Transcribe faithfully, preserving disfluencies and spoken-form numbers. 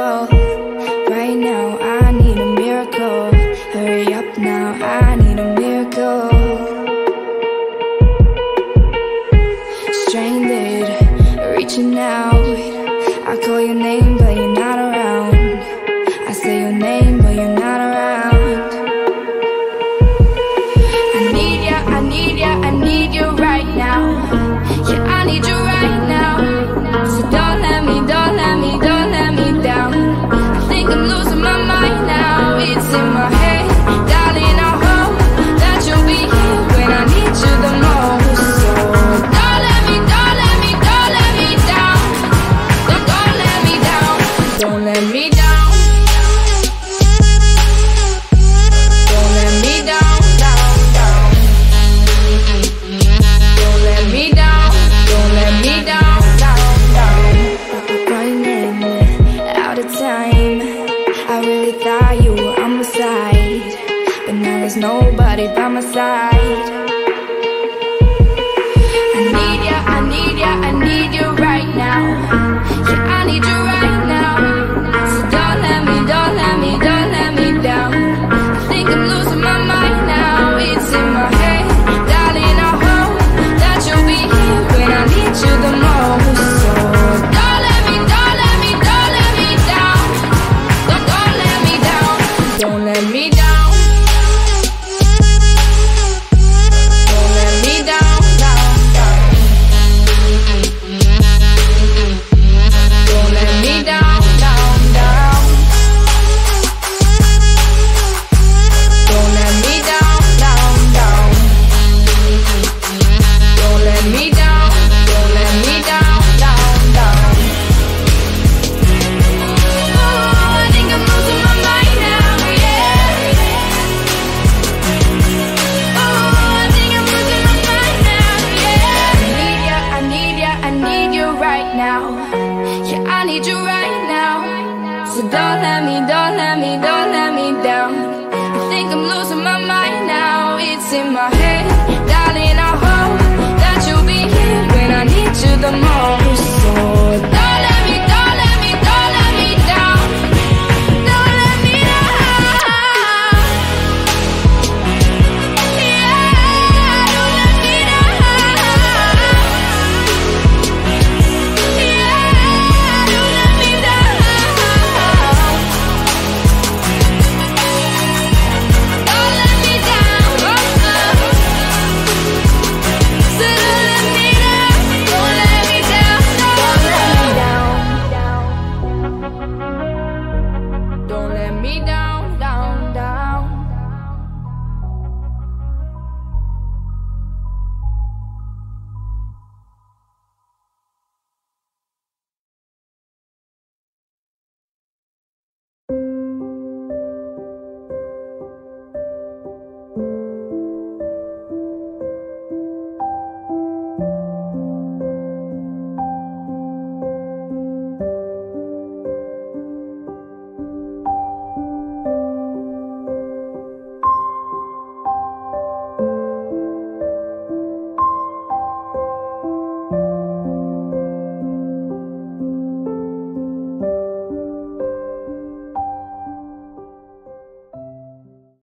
miracle. Right now, I need a miracle. Hurry up now, I need a miracle. Stranded, reaching out. I call your name, but you're not around. I say your name, but you're not around. I need ya, I need ya, I need you right now. Yeah, I need you right now. So don't let me, don't let me, don't let me down. I think I'm losing my mind now. It's in my head, darling, I hope that you'll be here when I need you the most. So don't let me, don't let me, don't let me down. Don't, don't let me down. Don't let me down. Don't let me down, down, down. Don't let me down. Don't let me down, down, down. Running out of time. I really thought you were on my side, but now there's nobody by my side. I need ya, I need ya, I need you right now. Yeah, I need you right now. So don't let me, don't let me, don't let me down. I think I'm losing my mind now. It's in my head, darling, I hope that you'll be here when I need you the most. So don't let me, don't let me, don't let me down. Don't, don't let me down. Don't let me down. Don't let me down, down, down. Don't let me down, down, down. Don't let me down, down, down. Don't let me down, don't let me down, down, down. Oh, I think I'm losing my mind now, yeah. Oh, I think I'm losing my mind now, yeah. I need ya, I need ya, I need you right now. Yeah, I need you right now. So don't let me, don't let me, don't let me down. I think I'm losing my mind now. It's in my head, darling, I hope that you'll be here when I need you the most. So